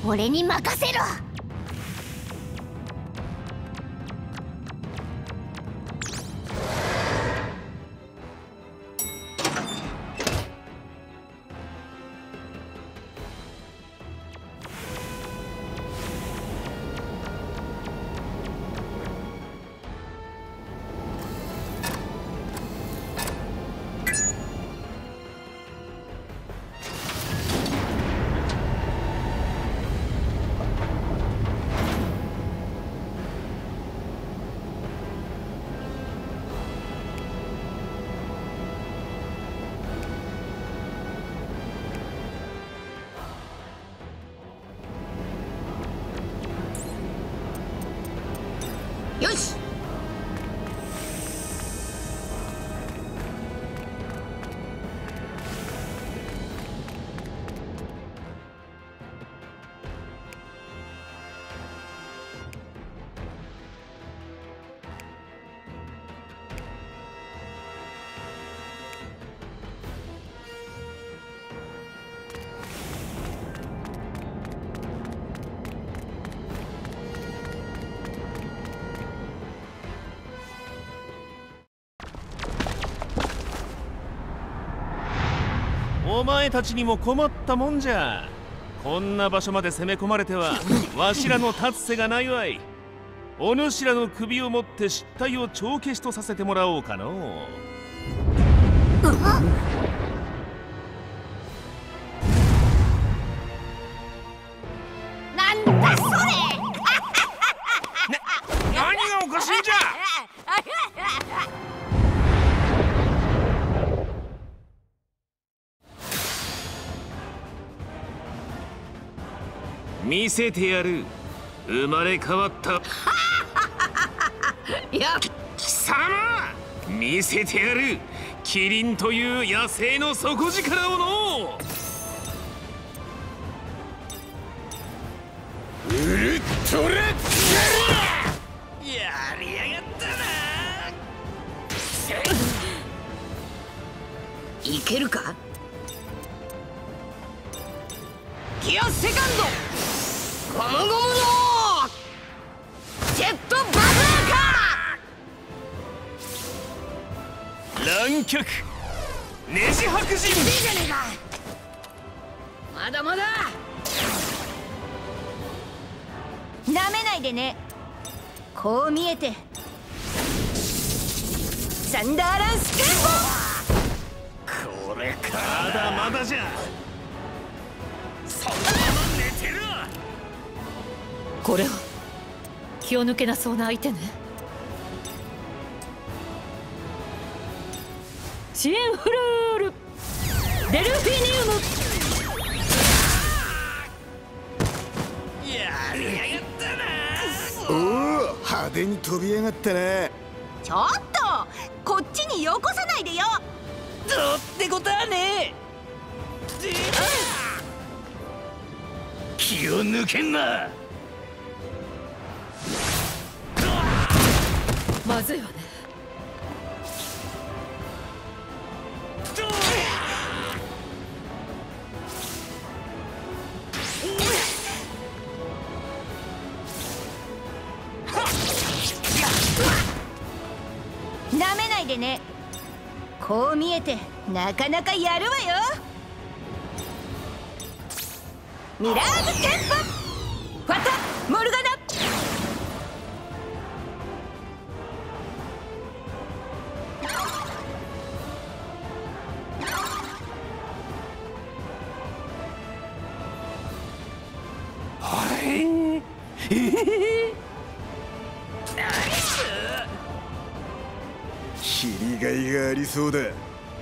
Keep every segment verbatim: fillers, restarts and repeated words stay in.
俺に任せろ。よし。 お前たちにも困ったもんじゃ。こんな場所まで攻め込まれてはわしらの立つ瀬がないわい。お主らの首を持って失態を帳消しとさせてもらおうかのう。 なんだそれ。な何がおかしいんじゃ。見せてやる。生まれ変わったいや貴様、見せてやる。キリンという野生の底力をのう。ウルトラやりやがったな。 いけるか。ギアセカンドゴムゴムのジェットバズーカ。 乱脚ネジ白人。 いいじゃねえか。まだまだ。なめないでね。こう見えてサンダーランスケート。これか。まだまだじゃ。そんなまま寝てる。 これは気を抜けなそうな相手ね。シエンフルールデルフィニウム。 やりやがったな。 おお、派手に飛びやがったね。 ちょっとこっちによこさないでよ。 どうってことはねえ。気を抜けんな。 まずいわね。 なめないでね。こう見えてなかなかやるわよ。ミラーズテンポファタモルガナ。 切りがいがありそうだ。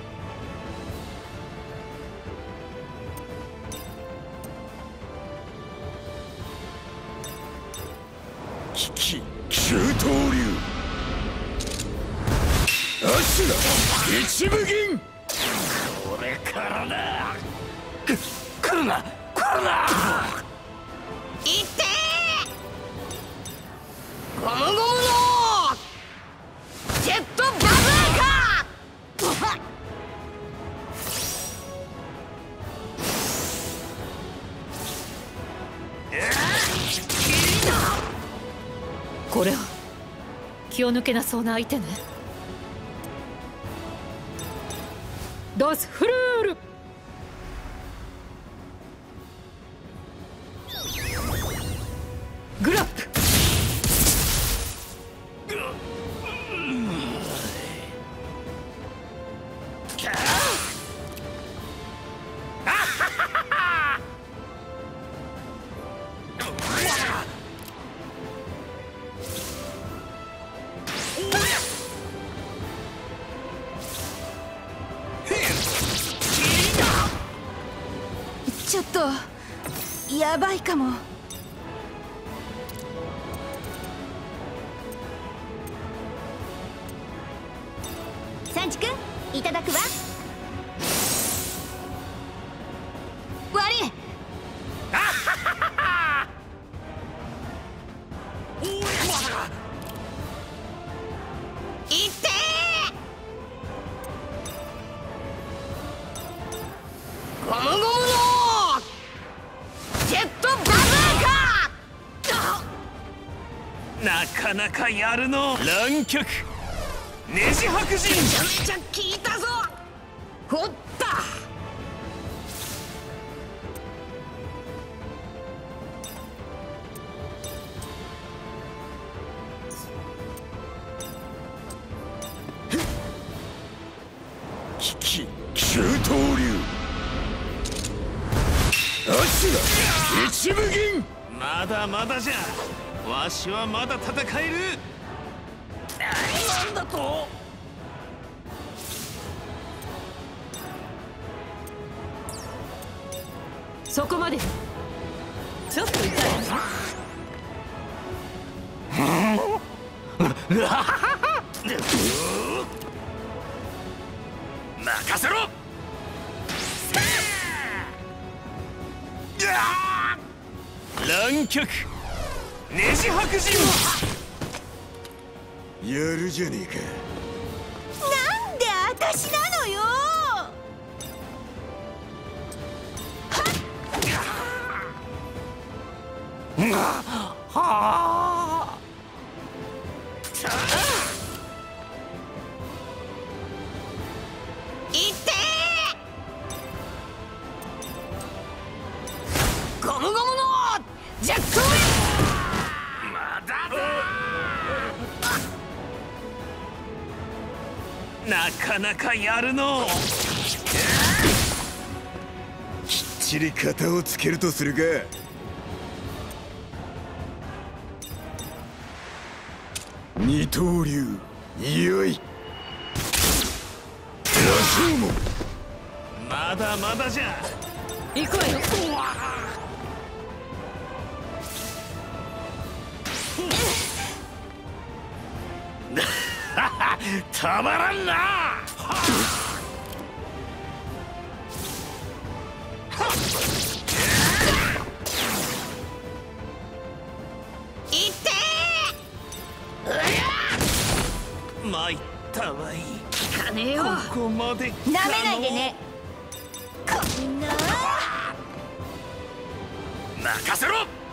危機九刀流アシュラ一部銀。 これからだ。く来るな来るな。 いってーゴムゴムのジェットバズーカ。 えこれは気を抜けなそうな相手ね。ダースフルール。グラップ。 ちょっとやばいかも。サンジ君いただくわ。悪い。いってー。ゴムゴムのジェットバズーカ。 なかなかやるの。乱脚ネジ白人。 めちゃめちゃ効いたぞ。ほった。 危機九刀流足が一部銀。 まだまだじゃ。わしはまだ戦える。 なんだと。 そこまで。ちょっと痛い任せろ。乱脚ネジ白人。 やるじゃねえか。 なんで私なのよ。 はあ。 いってー。ゴムゴムのジェットウィン。 まだだ。なかなかやるの。 きっちり型をつけるとするか。二刀流よい。羅生門。 まだまだじゃ。 行くわよ。 たまらんな。 いってー。参ったわい。 ー。かねえよ。 ここまで。 なめないでね。こんな。 任せろ。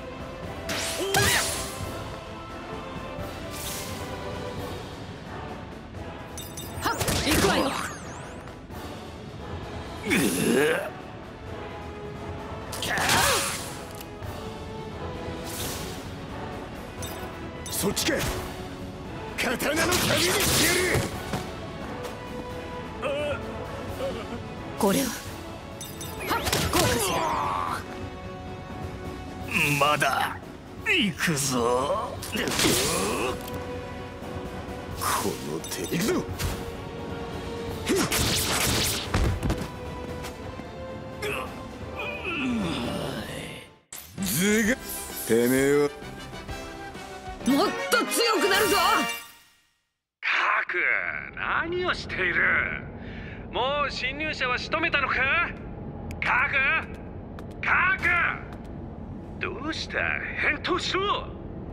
行くわよ。 そっちか。刀の旅にしてやる。 これははっ効果する。 まだ行くぞ。 この手行くぞ。ずがてめえはもっと強くなるぞ。 カク、何をしている。もう侵入者は仕留めたのか。カクカク、どうした。返答しろ。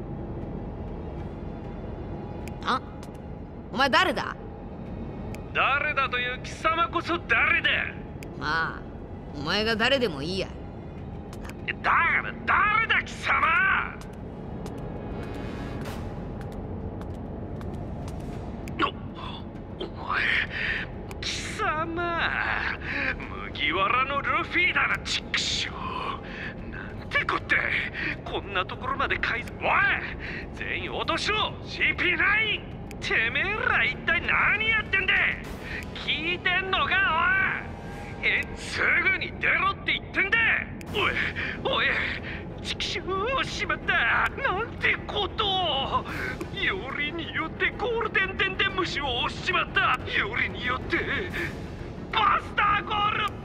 あ、お前誰だ。 誰だという貴様こそ誰だ。 まあお前が誰でもいいや。 だから誰だ貴様。 麦わらのルフィだな、チックショー。なんてこって、こんなところまで改造。おい、全員落としろ シーピーナイン。 てめえら一体何やってんだ。聞いてんのかおい。え、すぐに出ろって言ってんだ。おいおい、チクショー、しまった、なんてことを。よりによってゴールデンデンデン虫を押しちまった。よりによってバスターゴール